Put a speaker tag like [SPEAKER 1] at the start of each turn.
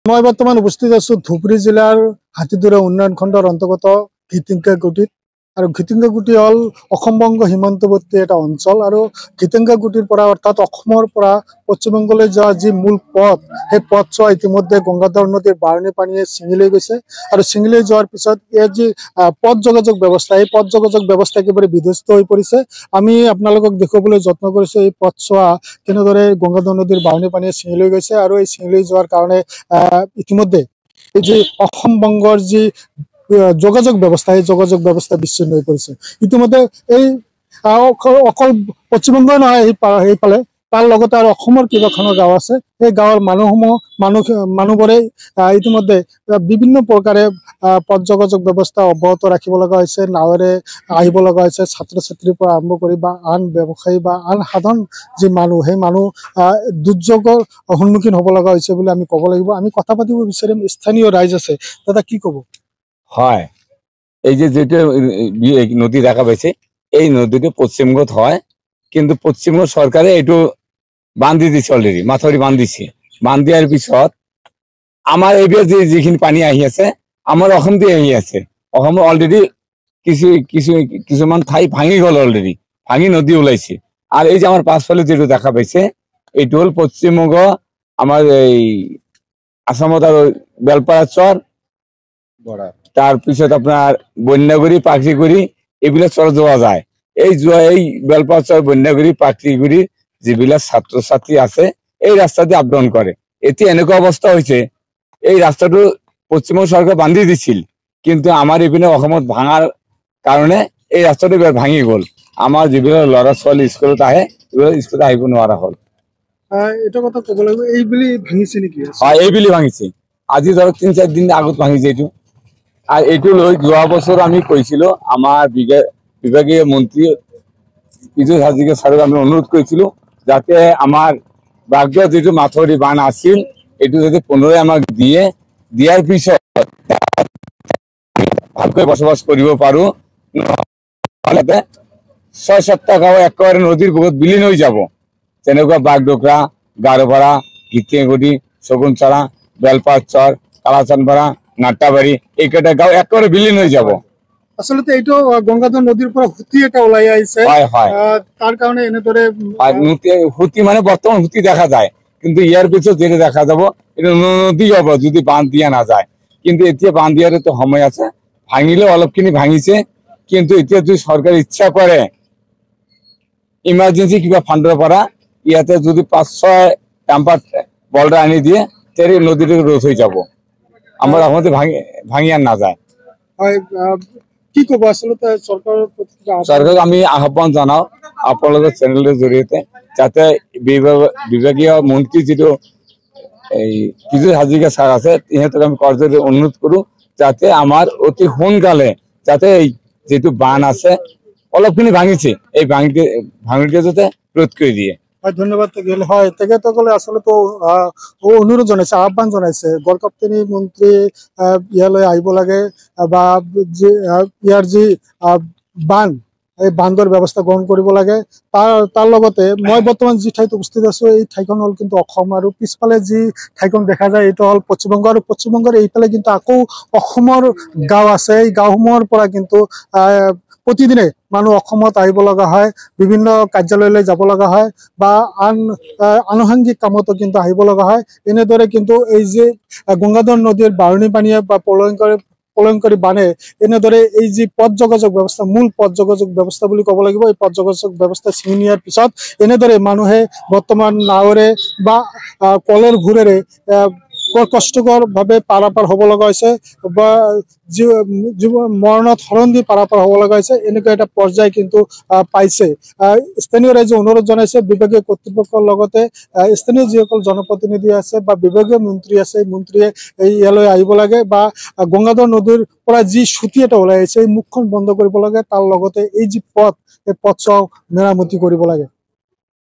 [SPEAKER 1] মই বৰ্তমান উপস্থিত আছো ধুবুৰী জিলাৰ হাতীদুৰা উন্নয়ন খণ্ডৰ অন্তৰ্গত ঘিটিংগাগুটিত। আৰু ঘিটিংগাগুটি হল অসম-বংগ সীমান্তৱৰ্তী এটা অঞ্চল। আৰু ঘিটিংগাগুটিৰ পৰা অৰ্থাৎ অসমৰ পৰা পশ্চিমবংগলৈ যোৱা যি মূল পথ, সেই পথছোৱা ইতিমধ্যে গংগাধৰ নদীৰ বাঢ়নী পানীয়ে ছিঙি লৈ গৈছে। আৰু ছিঙি লৈ যোৱাৰ পিছত ইয়াৰ যি পথ যোগাযোগ ব্যৱস্থা, এই পথ যোগাযোগ ব্যৱস্থা একেবাৰে বিধ্বস্ত হৈ পৰিছে। আমি আপোনালোকক দেখুৱাবলৈ যত্ন কৰিছো এই পথছোৱা কেনেদৰে গংগাধৰ নদীৰ বাঢ়নী পানীয়ে ছিঙি লৈ গৈছে। আৰু এই ছিঙি লৈ যোৱাৰ কাৰণে ইতিমধ্যে এই যে অসম-বংগৰ যি যোগাযোগ ব্যৱস্থা, এই যোগাযোগ ব্যৱস্থা বিচ্ছিন্ন হৈ পৰিছে। ইতিমধ্যে এই অকল পশ্চিমবংগই নহয়, সেইফালে তাৰ লগতে আৰু অসমৰ কেইবাখনো গাঁও আছে। সেই গাঁৱৰ মানুহবোৰে ইতিমধ্যে বিভিন্ন প্ৰকাৰে পথ যোগাযোগ ব্যৱস্থা অব্যাহত ৰাখিব লগা হৈছে। নাৱেৰে আহিব লগা হৈছে, ছাত্ৰ ছাত্ৰীৰ পৰা আৰম্ভ কৰি বা আন ব্যৱসায়ী বা আন সাধাৰণ যি মানুহ, সেই মানুহ দুৰ্যোগৰ সন্মুখীন হ'ব লগা হৈছে বুলি আমি ক'ব লাগিব। আমি কথা পাতিব বিচাৰিম, স্থানীয় ৰাইজ আছে। দাদা কি ক'ব?
[SPEAKER 2] হয়, এই যে যেটা নদী দেখা পাইছে, এই নদীটো পশ্চিমবঙ্গত হয়, কিন্তু পশ্চিমবঙ্গ সরকারে এইটো বান্ধি দিছে, অলরেডি মাথাউরি বান্ধিছে। বান্ধ দিয়ার পিছত আমার এইবার যিখিনি পানী আহি আছে, আমার অসম দিয়ে আহি আছে। অসম অলরেডি কিছুমান ঠাই ভাঙি গল, অলরেডি ভাঙি নদী ওলাইছে। আর এই যে আমার পাঁচফালে যেটা দেখা পাইছে, এইটো হল পশ্চিমবঙ্গ, আমার এই আসামত আর বেলপাৰা চর, তাৰপিছত আপোনাৰ বন্যাগুৰি, পাখিগুৰি, এইবিলাক চৰ যোৱা যায়। এই বেলপাৰা চৰ, বন্যাগুৰি, পাখিগুৰি যিবিলাক ছাত্ৰ ছাত্ৰী আছে, এই ৰাস্তা দি আপ ডাউন কৰে। এতিয়া এনেকুৱা অৱস্থা হৈছে, এই ৰাস্তাটো পশ্চিমবংগ চৰকাৰে বান্ধি দিছিল, কিন্তু আমাৰ এইপিনে অসমত ভাঙাৰ কাৰণে এই ৰাস্তাটো ভাঙি গ'ল। আমাৰ যিবিলাক ল'ৰা ছোৱালী স্কুলত আহে, এইবিলাক স্কুলত আহিব নোৱাৰা হ'ল।
[SPEAKER 1] এটা কথা ক'ব লাগিব, এইবুলি ভাঙিছে নেকি?
[SPEAKER 2] হয়, এইবুলি ভাঙিছে। আজি ধৰক ৩-৪ দিন আগত ভাঙিছে এইটো। আর এইটো লৈ যোৱা বছর আমি কৈছিলো, আমার বিভাগীয় মন্ত্রী পীযুষ হাজৰিকা ছাৰক আমি অনুরোধ কৰিছিলো, যাতে আমার বাগদা যেটো মাথাউরি বান আছিল, এইটো যাতে পুনরায় আমাক দিয়ার পিছত ভালকৈ বসবাস কৰিব পাৰো। ৬-৭টা গাঁও একেবাৰে নদীৰ বুকুত বিলীন হৈ যাব, যেনেকুৱা বাগডোগৰা, গাৰোপাৰা, ঘিটিংগাগুটি, শগুনচাৰা, বেলপাৰা চর, কালাচানপাৰা, নাট্টাবাৰী, এইকেইটা গাঁও একেবাৰে বিলীন হৈ যাব।
[SPEAKER 1] আচলতে এইটো গংগাধৰ নদীৰ পৰা হুতি এটা ওলাই আহিছে। তাৰ কাৰণে এনেদৰে
[SPEAKER 2] হুতি মানে বৰ্তমান হুতি দেখা যায়, কিন্তু ইয়াৰ পিছত যেটা দেখা যাব এটা নদী হব যদি বান্ধ দিয়া নাযায়। কিন্তু এতিয়া বান্ধ দিয়ার তো সময় আছে, ভাঙিলে অলপখিনি ভাঙিছে, কিন্তু এতিয়া যদি সরকার ইচ্ছা করে ইমার্জেন্সি কিবা ফান্ডৰ পৰা ইয়াতে যদি 5-6 ডাম্পার বলটা আনি দিয়ে, তেরে নদীটা রোধ হয়ে যাব। আমার আমাদের ভাঙি আর না যায়।
[SPEAKER 1] কি ক'ব আচলতে
[SPEAKER 2] চৰকাৰক আমি আহ্বান জনাও আপোনালোকৰ চেনেলৰ জৰিয়তে, যাতে বিভাগীয় মন্ত্ৰী যিটো এই পীযুষ হাজৰিকা ছাৰ আছে, ইহঁতক আমি কৰজোৰে অনুৰোধ কৰো, যাতে আমাৰ অতি সোনকালে যাতে এই যেটো বান আছে অলপখিনি ভাঙিছে, এই ভাঙিতে যাতে ৰোধ কৰি দিয়ে।
[SPEAKER 1] ধন্যবাদ থাকিল। হয়, তেখেতসকলে আচলতে অনুৰোধ জনাইছে, আহ্বান জনাইছে, গড়কাপ্তানী মন্ত্ৰী ইয়ালৈ আহিব লাগে, বা ইয়াৰ যি বান্ধ, এই বান্ধৰ ব্যৱস্থা গ্ৰহণ কৰিব লাগে। তাৰ লগতে মই বৰ্তমান যি ঠাইত উপস্থিত আছো, এই ঠাইখন হ'ল কিন্তু অসম, আৰু পিছফালে যি ঠাইখন দেখা যায় এইটো হ'ল পশ্চিমবংগ। আৰু পশ্চিমবংগৰ এইফালে কিন্তু আকৌ অসমৰ গাঁও আছে। এই গাঁওসমূহৰ পৰা কিন্তু প্ৰতিদিনে মানুহ অসমত আহিব লগা হয়, বিভিন্ন কাৰ্যালয়লৈ যাব লগা হয়, বা আনুষংগিক কামতো কিন্তু আহিব লগা হয়। এনেদৰে কিন্তু এই যে গংগাধৰ নদীৰ বাঢ়নী পানীয়ে বা প্ৰলয়ংকাৰী বানে এনেদৰে এই যি পথ যোগাযোগ ব্যৱস্থা, মূল পথ যোগাযোগ ব্যৱস্থা বুলি ক'ব লাগিব, এই পথ যোগাযোগ ব্যৱস্থা ছিঙি নিয়াৰ পিছত এনেদৰে মানুহে বৰ্তমান নাৱেৰে বা কলৰ ঘূৰেৰে কষ্টকৰ ভাৱে পাৰাপাৰ হ'ব লগা হৈছে, বা মৰণত শৰণ দি পাৰাপাৰ হ'ব লগা হৈছে। এনেকুৱা এটা পৰ্যায় কিন্তু পাইছে। স্থানীয় ৰাইজে অনুৰোধ জনাইছে বিভাগীয় কৰ্তৃপক্ষৰ লগতে স্থানীয় যিসকল জনপ্ৰতিনিধি আছে বা বিভাগীয় মন্ত্ৰী আছে, মন্ত্ৰীয়ে ইয়ালৈ আহিব লাগে, বা গংগাধৰ নদীৰ পৰা যি সুঁতি এটা ওলাই আহিছে, এই মুখখন বন্ধ কৰিব লাগে। তাৰ লগতে এই যি পথ, এই পথ মেৰামতি কৰিব লাগে।